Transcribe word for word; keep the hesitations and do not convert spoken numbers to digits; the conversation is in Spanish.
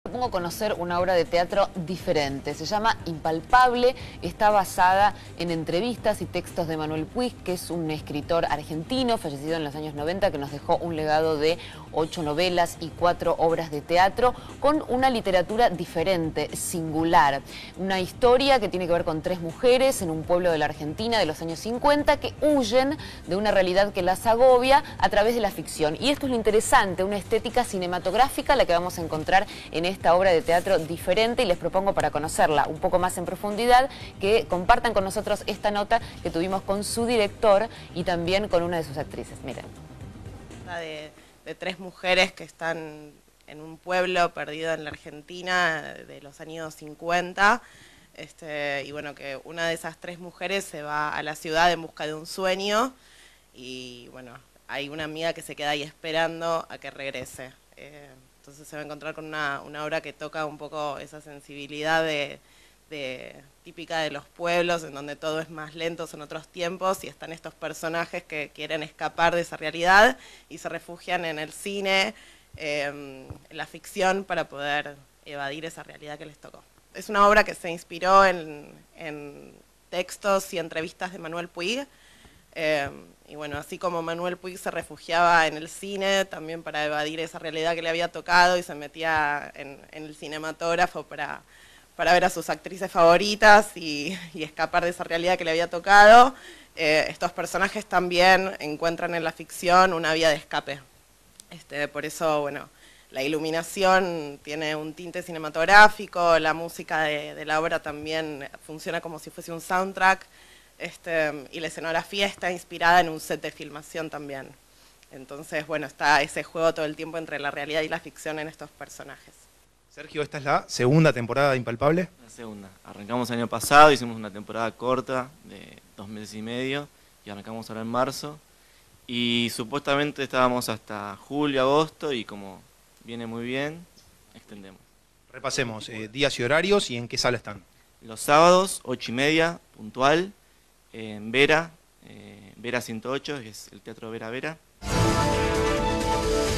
Propongo conocer una obra de teatro diferente. Se llama Impalpable, está basada en entrevistas y textos de Manuel Puig, que es un escritor argentino, fallecido en los años noventa, que nos dejó un legado de ocho novelas y cuatro obras de teatro, con una literatura diferente, singular. Una historia que tiene que ver con tres mujeres en un pueblo de la Argentina de los años cincuenta que huyen de una realidad que las agobia a través de la ficción. Y esto es lo interesante, una estética cinematográfica la que vamos a encontrar en esta obra de teatro diferente, y les propongo, para conocerla un poco más en profundidad, que compartan con nosotros esta nota que tuvimos con su director y también con una de sus actrices. Miren. De, de tres mujeres que están en un pueblo perdido en la Argentina de los años cincuenta, este, y bueno, que una de esas tres mujeres se va a la ciudad en busca de un sueño, y bueno, hay una amiga que se queda ahí esperando a que regrese. Eh, entonces se va a encontrar con una, una obra que toca un poco esa sensibilidad de, de, típica de los pueblos, en donde todo es más lento, son otros tiempos, y están estos personajes que quieren escapar de esa realidad y se refugian en el cine, eh, en la ficción, para poder evadir esa realidad que les tocó. Es una obra que se inspiró en, en textos y entrevistas de Manuel Puig. Eh, y bueno, así como Manuel Puig se refugiaba en el cine también para evadir esa realidad que le había tocado, y se metía en, en el cinematógrafo para, para ver a sus actrices favoritas y, y escapar de esa realidad que le había tocado, eh, estos personajes también encuentran en la ficción una vía de escape. Este, por eso, bueno, la iluminación tiene un tinte cinematográfico, la música de, de la obra también funciona como si fuese un soundtrack. Este, y la escenografía está inspirada en un set de filmación también. Entonces, bueno, está ese juego todo el tiempo entre la realidad y la ficción en estos personajes. Sergio, ¿esta es la segunda temporada de Impalpable? La segunda. Arrancamos el año pasado, hicimos una temporada corta de dos meses y medio, y arrancamos ahora en marzo. Y supuestamente estábamos hasta julio, agosto, y como viene muy bien, extendemos. Repasemos eh, días y horarios y en qué sala están. Los sábados, ocho y media, puntual, en Vera, eh, Vera ciento ocho, que es el Teatro Vera Vera.